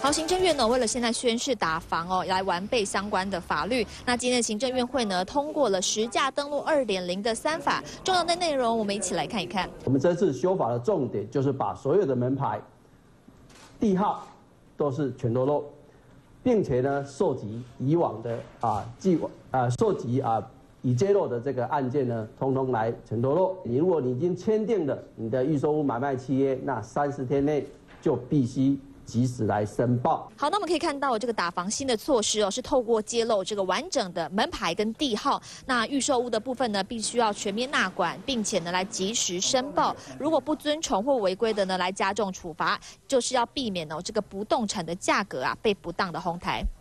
好，行政院呢为了现在宣示打房来完备相关的法律。那今天的行政院会呢通过了实价登录2.0的3法，重要的内容我们一起来看一看。我们这次修法的重点就是把所有的门牌、地号都是全都漏，并且呢溯及以往的溯及已揭露的这个案件呢，通通来全都漏。如果你已经签订了你的预售屋买卖契约，那30天内就必须及时来申报。 好，那我们可以看到这个打房新的措施是透过揭露这个完整的门牌跟地号，那预售屋的部分呢，必须要全面纳管，并且呢来及时申报。如果不遵从或违规的呢，来加重处罚，就是要避免这个不动产的价格被不当的哄抬。